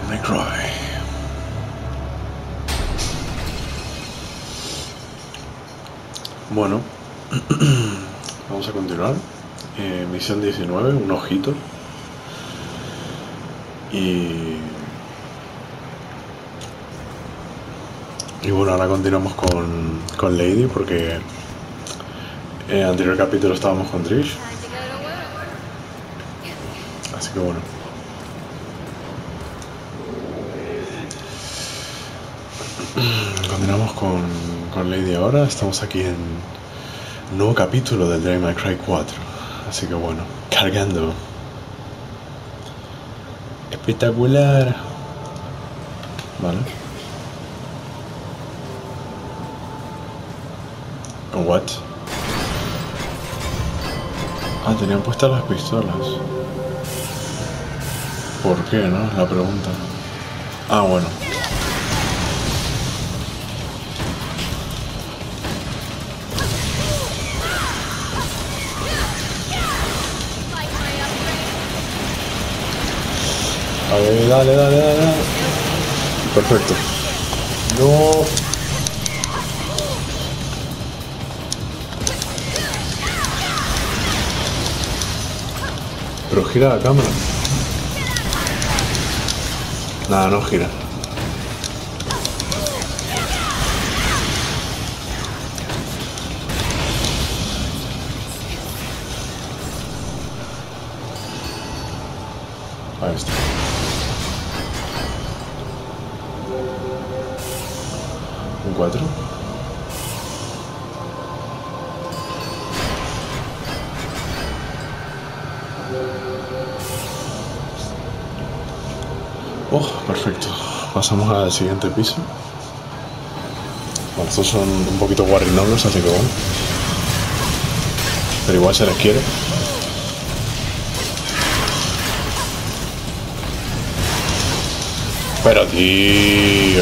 May Cry. Bueno, vamos a continuar. Misión 19, un ojito. Y bueno, ahora continuamos con Lady porque en el anterior capítulo estábamos con Trish. Así que bueno. Continuamos con Lady ahora. Estamos aquí en un nuevo capítulo del Devil May Cry 4. Así que bueno, cargando. Espectacular. Vale. What? Ah, tenían puestas las pistolas. ¿Por qué, no? La pregunta. Ah, bueno. A ver, dale. Perfecto. No. Pero gira la cámara. Nada, no gira. Ahí está. Un 4. Oh, perfecto. Pasamos al siguiente piso. Bueno, estos son un poquito guarrinolos, así que bueno. Pero igual se les quiere. Pero tío.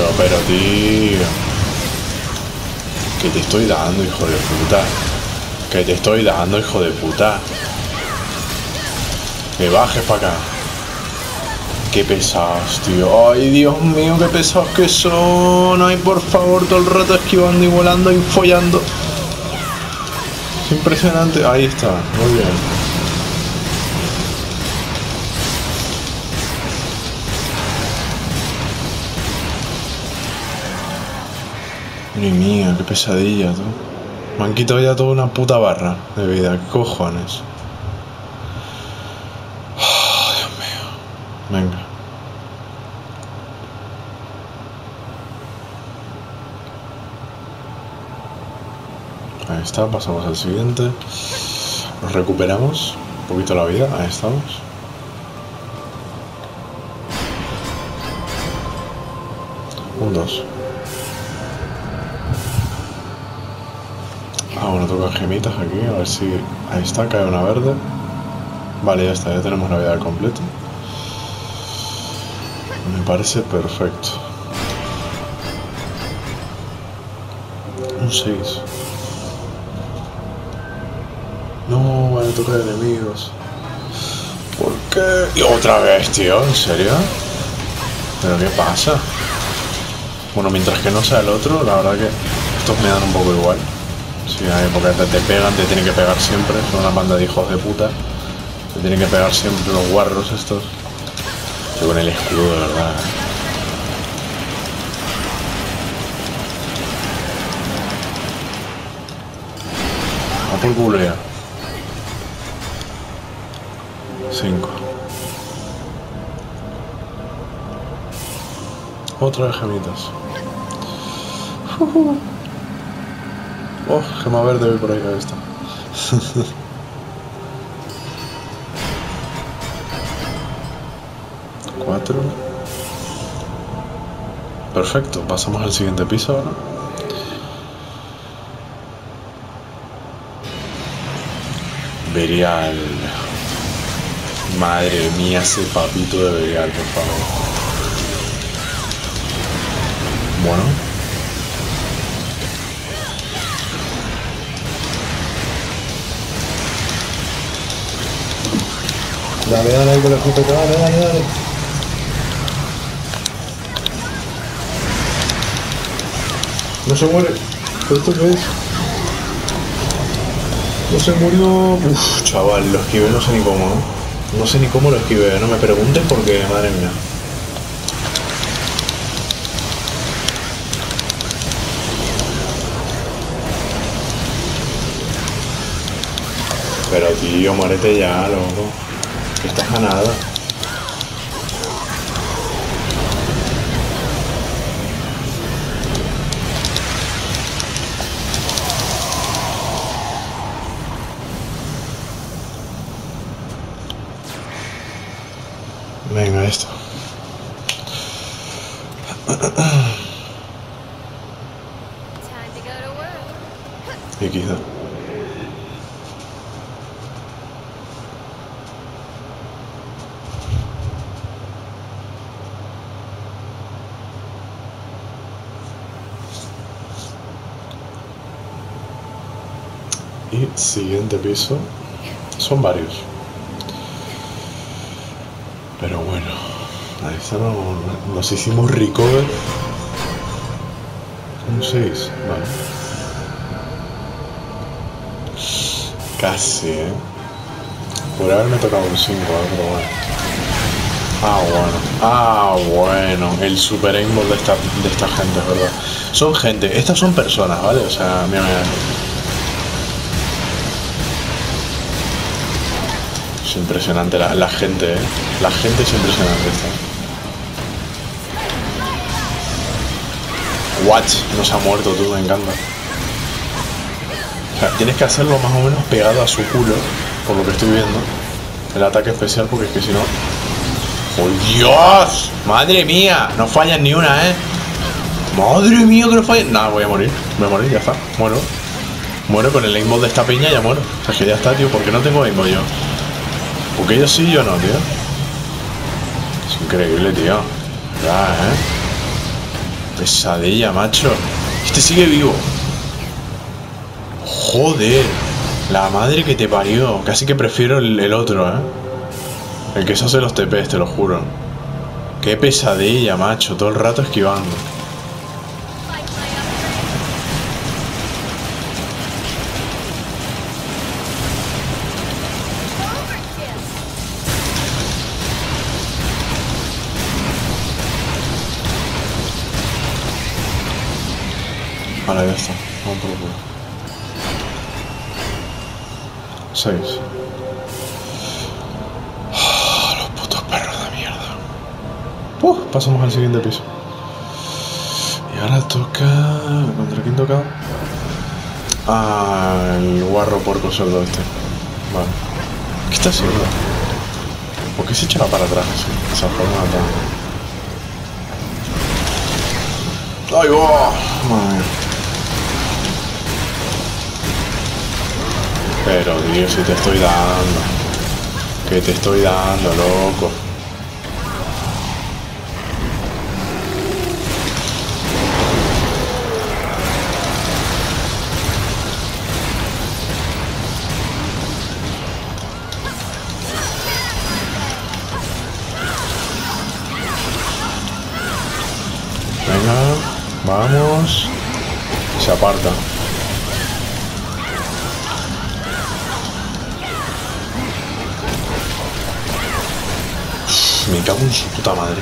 Que te estoy dando, hijo de puta. Que te estoy dando, hijo de puta. Que bajes para acá. Qué pesados, tío. Ay, Dios mío, qué pesados que son. Ay, por favor, todo el rato esquivando y volando y follando. Es impresionante. Ahí está, muy bien. Madre mía, qué pesadilla, tú. Me han quitado ya toda una puta barra de vida. ¿Qué cojones? Oh, Dios mío. Venga. Ahí está, pasamos al siguiente. Nos recuperamos un poquito la vida. Ahí estamos. Un 2. Ah, bueno, toca gemitas aquí, a ver si... Ahí está, cae una verde. Vale, ya está, ya tenemos la vida al completo. Me parece perfecto. Un 6. No, van a tocar enemigos. ¿Por qué? Y otra vez, tío, ¿en serio? ¿Pero qué pasa? Bueno, mientras que no sea el otro, la verdad que estos me dan un poco igual. Sí, porque te pegan, te tienen que pegar siempre. Son una banda de hijos de puta. Te tienen que pegar siempre los guarros estos. Estoy con el escudo, de verdad. A por culo ya. 5. Otra vez gemitas. Oh, gema verde voy por ahí, ahí está. 4. Perfecto, pasamos al siguiente piso ahora. Berial. Madre mía, ese papito de Berial, por favor. Bueno. Dale, con la puta, dale. No se muere. ¿Pero esto qué es? No se murió. Uf, chaval, lo esquivé, no sé ni cómo, ¿no? No sé ni cómo lo esquivé, no me pregunten porque, madre mía. Pero tío, muérete ya, loco. Que estás a nada. Venga, esto. Y quizá. Y siguiente piso. Son varios. Pero bueno. Ahí está, nos hicimos recover. Un 6, vale. Casi, por haberme tocado un 5, pero bueno. Bueno, el super aimbot de esta gente, es verdad. Son gente, estas son personas, ¿vale? O sea, mira. Es impresionante la gente, La gente es impresionante esta. Watch, no se ha muerto tú, me encanta. O sea, tienes que hacerlo más o menos pegado a su culo, por lo que estoy viendo. El ataque especial, porque es que si no... ¡Oh, Dios! ¡Madre mía! No fallan ni una, ¡Madre mía que no fallan! Nada, voy a morir, ya está, muero con el aimbot de esta peña, ya muero. O sea, que ya está, tío, ¿por qué no tengo aimbot yo? Porque ellos sí, yo no, tío. Es increíble, tío. Ya, Pesadilla, macho. Este sigue vivo. Joder. La madre que te parió. Casi que prefiero el otro, El que se hace los TPs, te lo juro. Qué pesadilla, macho. Todo el rato esquivando. Vale, ya está. Vamos por el culo. 6. Los putos perros de mierda. Pasamos al siguiente piso. Y ahora toca... ¿Contra quién toca? El guarro porco cerdo este. Vale. ¿Qué está haciendo? ¿Por qué se echará para atrás así? Esa forma tan... ¡Ay, va! Madre mía. Pero, tío, si te estoy dando. Que te estoy dando, loco. Venga, vamos. Se aparta. Me cago en su puta madre.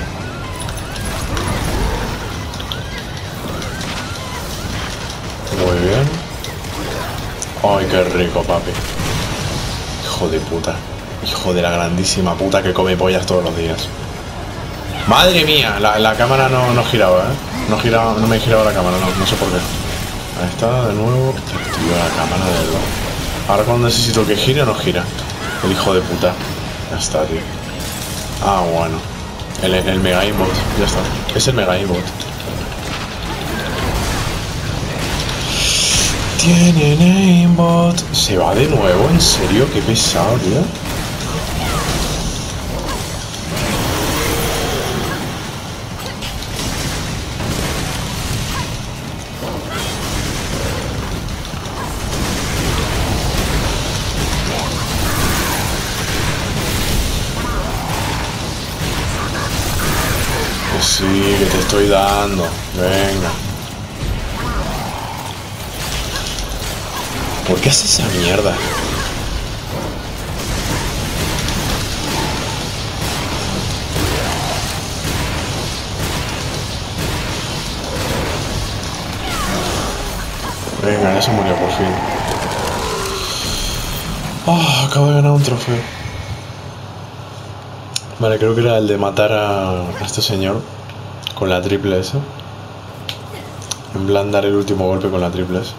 Muy bien. Ay, qué rico, papi. Hijo de puta. Hijo de la grandísima puta que come pollas todos los días. Madre mía, la cámara no giraba, No me giraba la cámara, no sé por qué. Ahí está, de nuevo. Tío, la cámara de verdad. Ahora cuando necesito que gire, no gira. El hijo de puta. Ya está, tío. Bueno. El mega aimbot, ya está. Es el mega aimbot. Tienen aimbot. ¿Se va de nuevo? ¿En serio? Qué pesado, tío. Sí, que te estoy dando. Venga. ¿Por qué hace esa mierda? Venga, ya se murió por fin. Oh, acabo de ganar un trofeo. Vale, creo que era el de matar a este señor con la triple S. En plan, dar el último golpe con la triple S.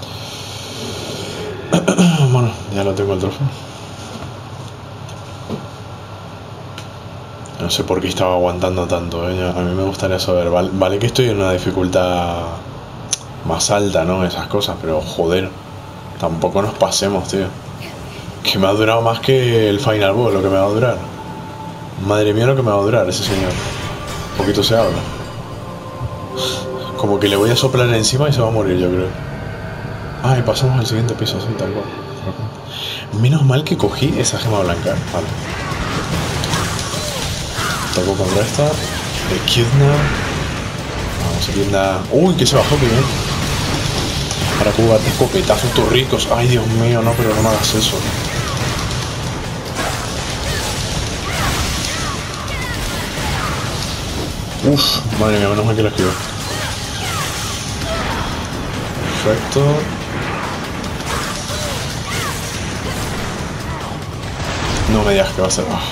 Bueno, ya lo tengo el trofeo. No sé por qué estaba aguantando tanto, ¿eh? A mí me gustaría saber. Vale que estoy en una dificultad más alta, ¿no? Esas cosas, pero joder, tampoco nos pasemos, tío. Que me ha durado más que el Final Boss, lo que me va a durar. Madre mía, lo que me va a durar ese señor. Un poquito se habla. Como que le voy a soplar encima y se va a morir, yo creo. Ah, y pasamos al siguiente piso, así, tal cual. Menos mal que cogí esa gema blanca. Vale. Toco contra esta. Echidna. Vamos, Echidna. Uy, que se bajó, que bien. Ahora puedo darte escopetazos torricos. Ay, Dios mío, no, pero no me hagas eso. Uf, madre mía, menos mal que lo esquivo. Perfecto. No me digas que va a ser. Oh.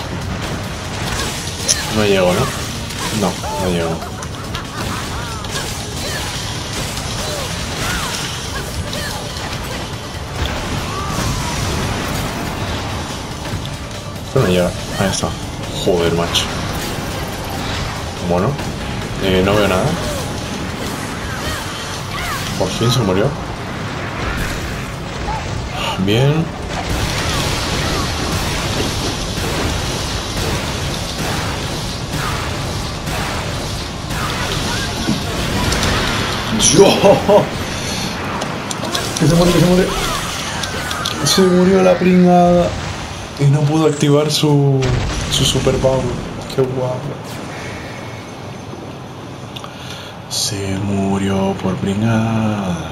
No llego, ¿no? No, no llego. Pero no llega. Ahí está. Joder, macho. Bueno, no veo nada. Por fin se murió. Bien. ¡Yo! Que se muere, que se muere. Se murió la pringada. Y no pudo activar su super power. Qué guapo. Se murió por pringada.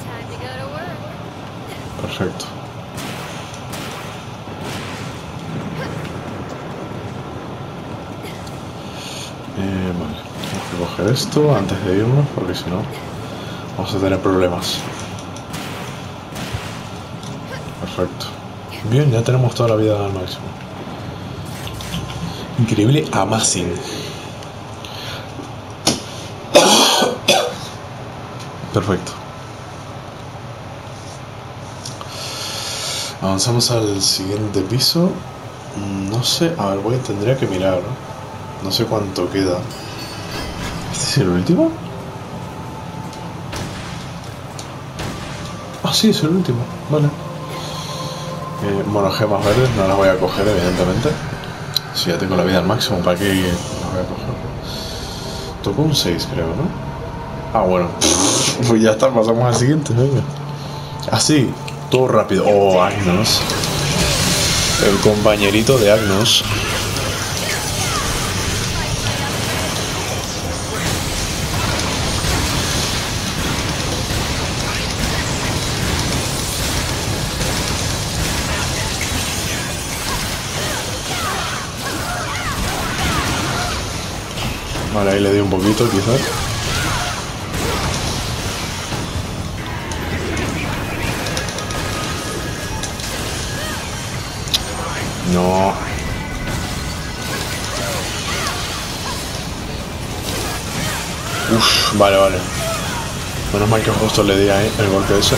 Perfecto. Vale, tenemos que coger esto antes de irnos porque si no vamos a tener problemas. Perfecto. Bien, ya tenemos toda la vida al máximo. Increíble, amazing. Perfecto. Avanzamos al siguiente piso. No sé, a ver, tendría que mirar, ¿no? No sé cuánto queda. ¿Este es el último? Ah, sí, es el último. Vale. Bueno, gemas verdes no las voy a coger, evidentemente. Si ya tengo la vida al máximo, ¿para qué las voy a coger? Tocó un 6, creo, ¿no? Ah, bueno. Pues ya está, pasamos al siguiente, venga. Así, todo rápido. Oh, Agnus. El compañerito de Agnus. Vale, ahí le di un poquito, quizás. No. Uf, vale, vale. Menos mal que justo le di ahí el golpe ese.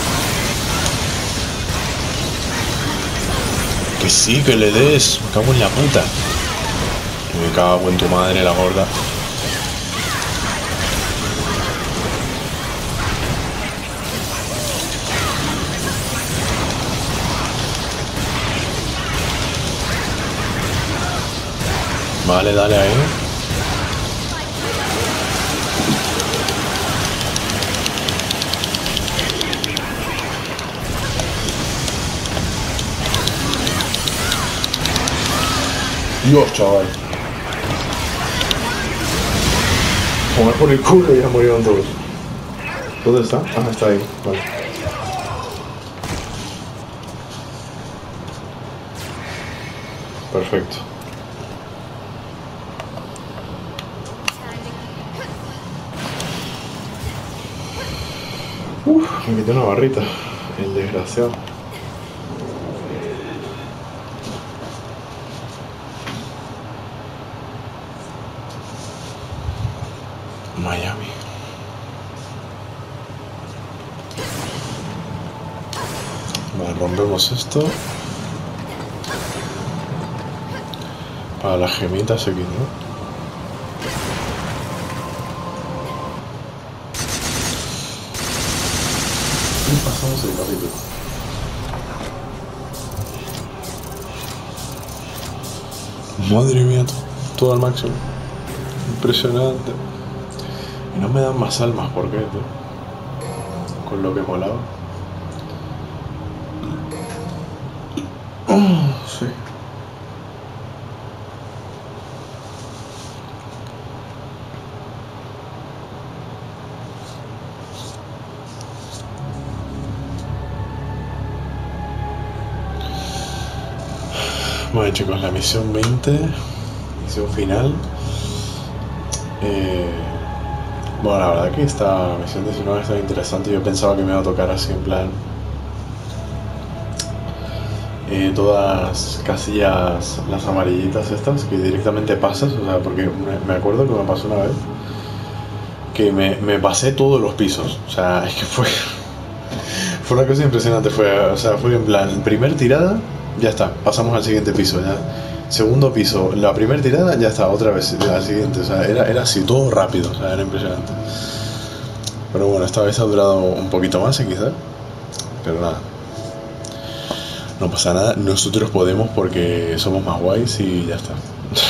Que sí, que le des. Me cago en la puta. Me cago en tu madre, la gorda. Vale, dale ahí. Dios, chaval. Comer por el culo y ya murieron todos. ¿Dónde está? Ah, está ahí. Vale. Perfecto. Me quité una barrita, el desgraciado. Miami. Vale, rompemos esto. Para las gemitas aquí, ¿no? Y pasamos el capítulo. Madre mía, todo al máximo. Impresionante. Y no me dan más almas, ¿por qué, tío? Con lo que molaba. Sí. Bueno chicos, la misión 20, misión final. Bueno, la verdad que esta misión 19 está interesante. Yo pensaba que me iba a tocar así en plan todas casillas, las amarillitas estas, que directamente pasas, o sea, porque me acuerdo que me pasó una vez que me pasé todos los pisos, o sea, es que fue una cosa impresionante, o sea, fue en plan, primer tirada, ya está, pasamos al siguiente piso, ya. Segundo piso, la primera tirada, ya está, otra vez, la siguiente, o sea, era así, todo rápido, o sea, era impresionante. Pero bueno, esta vez ha durado un poquito más, quizás, pero nada. No pasa nada, nosotros podemos porque somos más guays y ya está.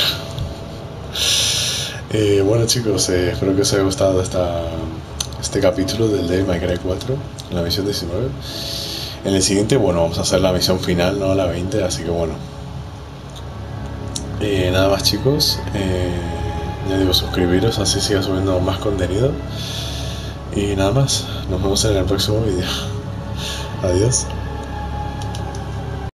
Bueno chicos, espero que os haya gustado este capítulo del Devil May Cry 4, la misión 19. En el siguiente, bueno, vamos a hacer la misión final, no la 20, así que bueno. Nada más chicos, ya digo, suscribiros, así siga subiendo más contenido. Y nada más, nos vemos en el próximo vídeo. Adiós.